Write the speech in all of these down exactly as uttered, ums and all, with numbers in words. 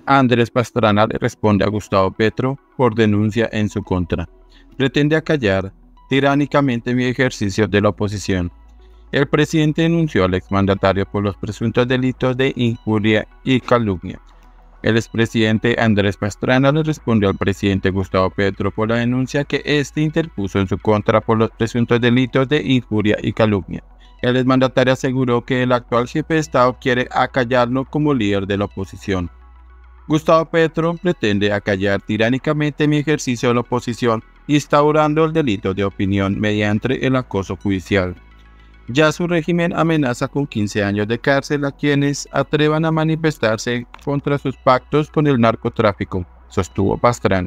Andrés Pastrana le responde a Gustavo Petro por denuncia en su contra. Pretende acallar tiránicamente mi ejercicio de la oposición. El presidente denunció al exmandatario por los presuntos delitos de injuria y calumnia. El expresidente Andrés Pastrana le respondió al presidente Gustavo Petro por la denuncia que éste interpuso en su contra por los presuntos delitos de injuria y calumnia. El exmandatario aseguró que el actual jefe de Estado quiere acallarlo como líder de la oposición. Gustavo Petro pretende acallar tiránicamente mi ejercicio de la oposición, instaurando el delito de opinión mediante el acoso judicial. Ya su régimen amenaza con quince años de cárcel a quienes atrevan a manifestarse contra sus pactos con el narcotráfico, sostuvo Pastrana.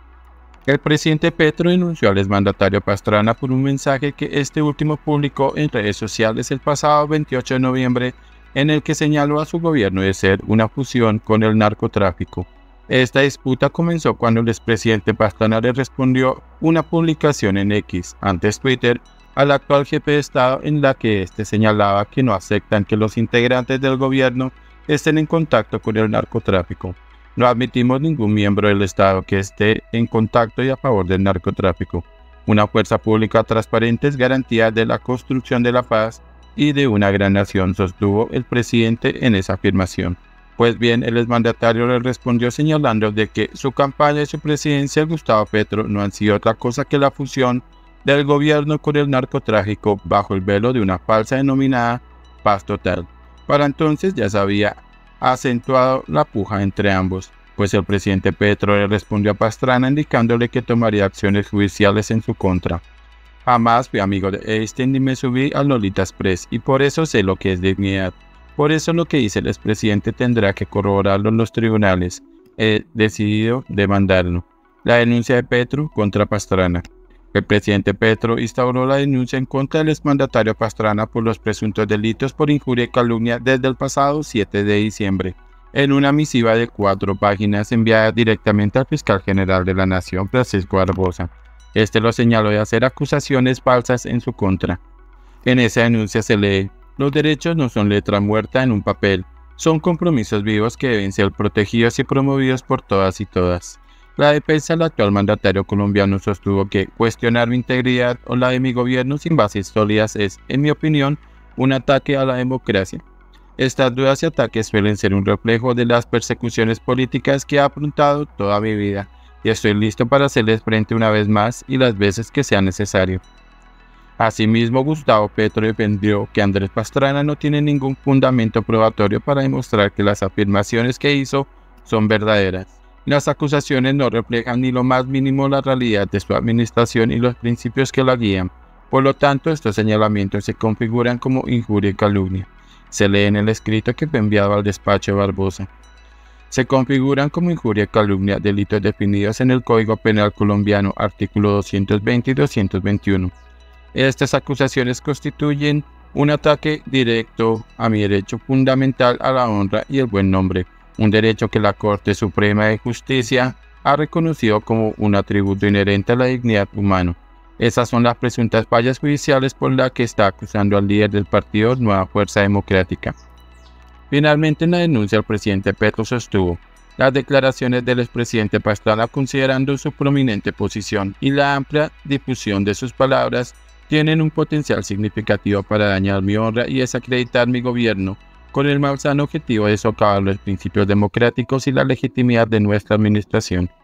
El presidente Petro denunció al exmandatario Pastrana por un mensaje que este último publicó en redes sociales el pasado veintiocho de noviembre, en el que señaló a su gobierno de ser una fusión con el narcotráfico. Esta disputa comenzó cuando el expresidente Pastrana le respondió una publicación en X, antes Twitter, al actual jefe de Estado en la que éste señalaba que no aceptan que los integrantes del gobierno estén en contacto con el narcotráfico. No admitimos ningún miembro del Estado que esté en contacto y a favor del narcotráfico. Una fuerza pública transparente es garantía de la construcción de la paz y de una gran nación, sostuvo el presidente en esa afirmación. Pues bien, el exmandatario le respondió señalando de que su campaña y su presidencia, Gustavo Petro, no han sido otra cosa que la fusión del gobierno con el narcotráfico bajo el velo de una falsa denominada paz total. Para entonces ya se había acentuado la puja entre ambos, pues el presidente Petro le respondió a Pastrana indicándole que tomaría acciones judiciales en su contra. Jamás fui amigo de Einstein ni me subí al Lolita Express y por eso sé lo que es dignidad. Por eso lo que dice el expresidente tendrá que corroborarlo en los tribunales. He decidido demandarlo. La denuncia de Petro contra Pastrana. El presidente Petro instauró la denuncia en contra del exmandatario Pastrana por los presuntos delitos por injuria y calumnia desde el pasado siete de diciembre, en una misiva de cuatro páginas enviada directamente al fiscal general de la Nación, Francisco Barbosa. Este lo señaló de hacer acusaciones falsas en su contra. En esa denuncia se lee: los derechos no son letra muerta en un papel, son compromisos vivos que deben ser protegidos y promovidos por todas y todas. La defensa del actual mandatario colombiano sostuvo que cuestionar mi integridad o la de mi gobierno sin bases sólidas es, en mi opinión, un ataque a la democracia. Estas dudas y ataques suelen ser un reflejo de las persecuciones políticas que he afrontado toda mi vida, y estoy listo para hacerles frente una vez más y las veces que sea necesario. Asimismo, Gustavo Petro defendió que Andrés Pastrana no tiene ningún fundamento probatorio para demostrar que las afirmaciones que hizo son verdaderas. Las acusaciones no reflejan ni lo más mínimo la realidad de su administración y los principios que la guían. Por lo tanto, estos señalamientos se configuran como injuria y calumnia. Se lee en el escrito que fue enviado al despacho de Barbosa. Se configuran como injuria y calumnia delitos definidos en el Código Penal colombiano, artículo doscientos veinte y doscientos veintiuno. Estas acusaciones constituyen un ataque directo a mi derecho fundamental a la honra y el buen nombre, un derecho que la Corte Suprema de Justicia ha reconocido como un atributo inherente a la dignidad humana. Esas son las presuntas fallas judiciales por las que está acusando al líder del partido Nueva Fuerza Democrática. Finalmente, en la denuncia, el presidente Petro sostuvo las declaraciones del expresidente Pastrana, considerando su prominente posición y la amplia difusión de sus palabras, tienen un potencial significativo para dañar mi honra y desacreditar mi gobierno, con el malsano objetivo de socavar los principios democráticos y la legitimidad de nuestra administración.